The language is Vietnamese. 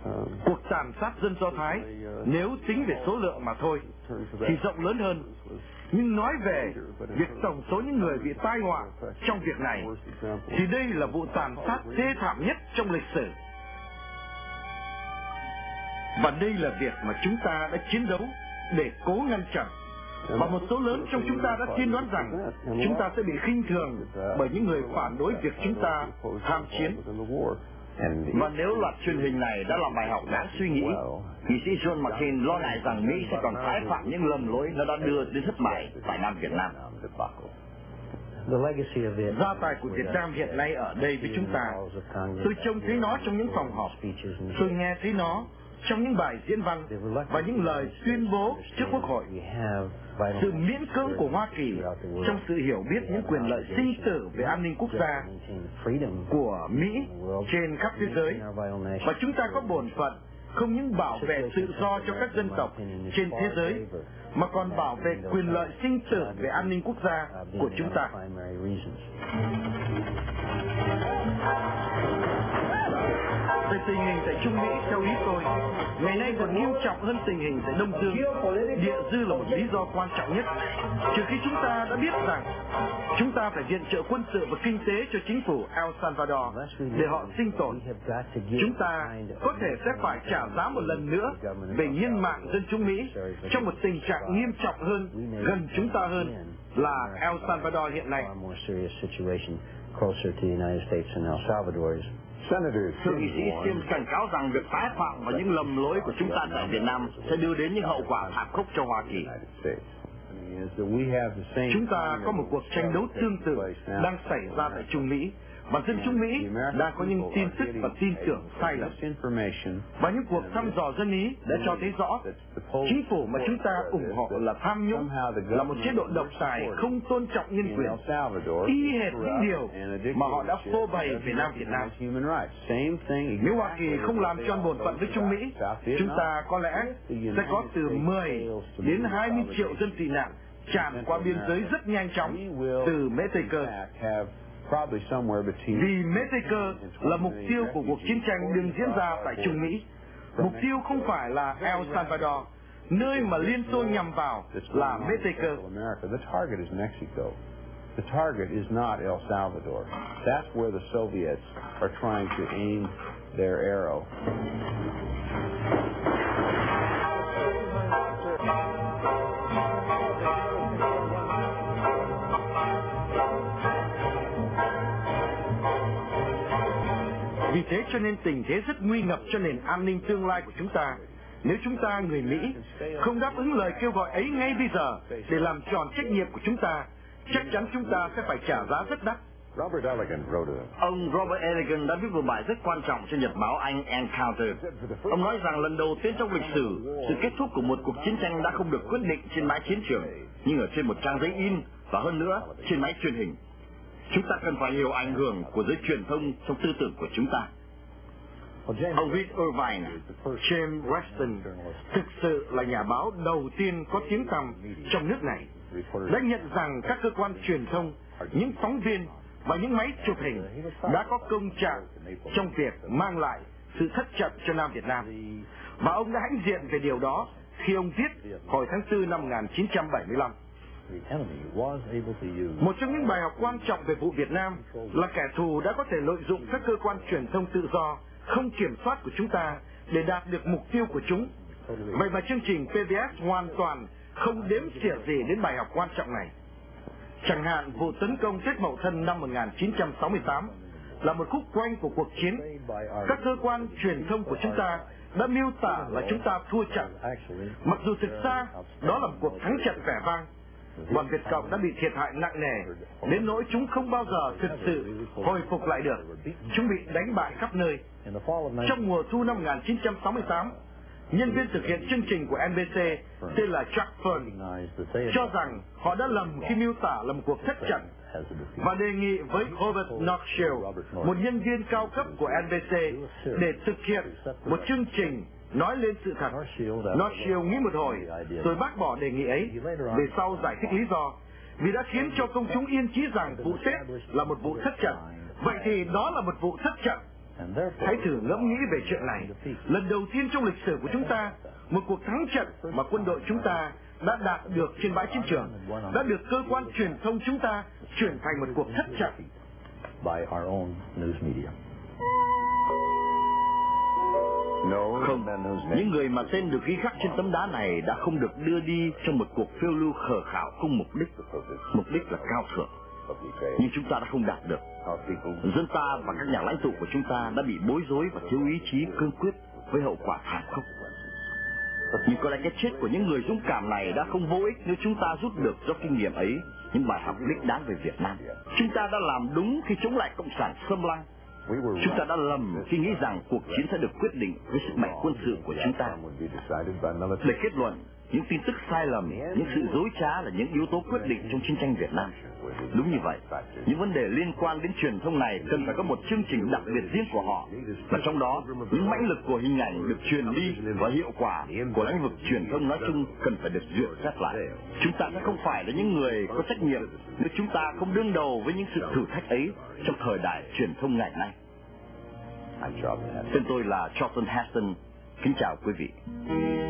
Cuộc tàn sát dân Do Thái, nếu tính về số lượng mà thôi, thì rộng lớn hơn. Nhưng nói về việc tổng số những người bị tai họa trong việc này, thì đây là vụ tàn sát thê thảm nhất trong lịch sử. Và đây là việc mà chúng ta đã chiến đấu để cố ngăn chặn. Và một số lớn trong chúng ta đã tiên đoán rằng chúng ta sẽ bị khinh thường bởi những người phản đối việc chúng ta tham chiến. Và nếu loạt truyền hình này đã làm bài học đáng suy nghĩ, nghị sĩ John McCain lo ngại rằng Mỹ sẽ còn tái phạm những lầm lỗi nó đã đưa đến thất bại tại Nam Việt Nam. Gia tài của Việt Nam hiện nay ở đây với chúng ta. Tôi trông thấy nó trong những phòng họp, tôi nghe thấy nó trong những bài diễn văn và những lời tuyên bố trước Quốc hội. Sự miễn cưỡng của Hoa Kỳ trong sự hiểu biết những quyền lợi sinh tử về an ninh quốc gia của Mỹ trên khắp thế giới. Và chúng ta có bổn phận không những bảo vệ tự do cho các dân tộc trên thế giới, mà còn bảo vệ quyền lợi sinh tử về an ninh quốc gia của chúng ta. Về tình hình tại Trung Mỹ, theo ý tôi, ngày nay còn nghiêm trọng hơn tình hình tại Đông Dương. Địa dư là một lý do quan trọng nhất. Trừ khi chúng ta đã biết rằng chúng ta phải viện trợ quân sự và kinh tế cho chính phủ El Salvador để họ sinh tồn, chúng ta có thể sẽ phải trả giá một lần nữa về nhân mạng dân chúng Mỹ trong một tình trạng nghiêm trọng hơn, gần chúng ta hơn là El Salvador hiện nay. Thượng nghị sĩ Sims cảnh cáo rằng việc tái phạm và những lầm lỗi của chúng ta tại Việt Nam sẽ đưa đến những hậu quả thảm khốc cho Hoa Kỳ. Chúng ta có một cuộc tranh đấu tương tự đang xảy ra tại Trung Mỹ, và dân chúng Mỹ đang có những tin tức và tin tưởng sai lầm. Và những cuộc thăm dò dân Ý đã cho thấy rõ chính phủ mà chúng ta ủng hộ là tham nhũng, là một chế độ độc tài không tôn trọng nhân quyền, y hệt những điều mà họ đã phô bày về Nam Việt Nam. Nếu Hoa Kỳ không làm tròn bổn phận với Trung Mỹ, chúng ta có lẽ sẽ có từ 10 đến 20 triệu dân tị nạn tràn qua biên giới rất nhanh chóng từ Mexico. Vì Mexico là mục tiêu của cuộc chiến tranh đang diễn ra tại Trung Mỹ. Mục tiêu không phải là El Salvador, nơi mà Liên Xô nhằm vào là Mexico. The target is not El Salvador. That's where the Soviets are trying to aim their arrow. Vì thế cho nên tình thế rất nguy ngập cho nền an ninh tương lai của chúng ta. Nếu chúng ta, người Mỹ, không đáp ứng lời kêu gọi ấy ngay bây giờ để làm tròn trách nhiệm của chúng ta, chắc chắn chúng ta sẽ phải trả giá rất đắt. Ông Robert Elegant đã viết một bài rất quan trọng cho nhật báo Anh Encounter. Ông nói rằng lần đầu tiên trong lịch sử, sự kết thúc của một cuộc chiến tranh đã không được quyết định trên bãi chiến trường, nhưng ở trên một trang giấy in và hơn nữa trên máy truyền hình. Chúng ta cần phải hiểu ảnh hưởng của giới truyền thông trong tư tưởng của chúng ta. Ông Reed Irvine, James Weston, thực sự là nhà báo đầu tiên có tiếng tăm trong nước này, đã nhận rằng các cơ quan truyền thông, những phóng viên và những máy chụp hình đã có công trạng trong việc mang lại sự thất trận cho Nam Việt Nam. Và ông đã hãnh diện về điều đó khi ông viết hồi tháng 4 năm 1975. Một trong những bài học quan trọng về vụ Việt Nam là kẻ thù đã có thể lợi dụng các cơ quan truyền thông tự do, không kiểm soát của chúng ta để đạt được mục tiêu của chúng. Vậy mà chương trình PBS hoàn toàn không đếm xỉa gì đến bài học quan trọng này. Chẳng hạn vụ tấn công Tết Mậu Thân năm 1968 là một khúc quanh của cuộc chiến. Các cơ quan truyền thông của chúng ta đã miêu tả là chúng ta thua trận, mặc dù thực ra đó là một cuộc thắng trận vẻ vang. Bọn Việt Cộng đã bị thiệt hại nặng nề, đến nỗi chúng không bao giờ thực sự hồi phục lại được. Chúng bị đánh bại khắp nơi. Trong mùa thu năm 1968, nhân viên thực hiện chương trình của NBC tên là Chuck Fern cho rằng họ đã lầm khi miêu tả là một cuộc thất trận, và đề nghị với Robert Knoxville, một nhân viên cao cấp của NBC, để thực hiện một chương trình nói lên sự thật. Knoxville nghĩ một hồi rồi bác bỏ đề nghị ấy, về sau giải thích lý do vì đã khiến cho công chúng yên chí rằng vụ Tết là một vụ thất trận. Vậy thì đó là một vụ thất trận. Hãy thử ngẫm nghĩ về chuyện này. Lần đầu tiên trong lịch sử của chúng ta, một cuộc thắng trận mà quân đội chúng ta đã đạt được trên bãi chiến trường đã được cơ quan truyền thông chúng ta chuyển thành một cuộc thất trận. Không, những người mà tên được ghi khắc trên tấm đá này đã không được đưa đi trong một cuộc phiêu lưu khờ khạo không mục đích. Mục đích là cao thượng, nhưng chúng ta đã không đạt được. Dân ta và các nhà lãnh tụ của chúng ta đã bị bối rối và thiếu ý chí cương quyết với hậu quả thảm khốc. Nhưng có lẽ cái chết của những người dũng cảm này đã không vô ích nếu chúng ta rút được do kinh nghiệm ấy những bài học đích đáng về Việt Nam. Chúng ta đã làm đúng khi chống lại cộng sản xâm lăng. Chúng ta đã lầm khi nghĩ rằng cuộc chiến sẽ được quyết định với sức mạnh quân sự của chúng ta. Để kết luận, những tin tức sai lầm, những sự dối trá là những yếu tố quyết định trong chiến tranh Việt Nam. Đúng như vậy, những vấn đề liên quan đến truyền thông này cần phải có một chương trình đặc biệt riêng của họ. Và trong đó, những mãnh lực của hình ảnh được truyền đi và hiệu quả của lĩnh vực truyền thông nói chung cần phải được duyệt xét lại. Chúng ta sẽ không phải là những người có trách nhiệm nếu chúng ta không đương đầu với những sự thử thách ấy trong thời đại truyền thông ngày nay. Tên tôi là Charlton Heston. Kính chào quý vị.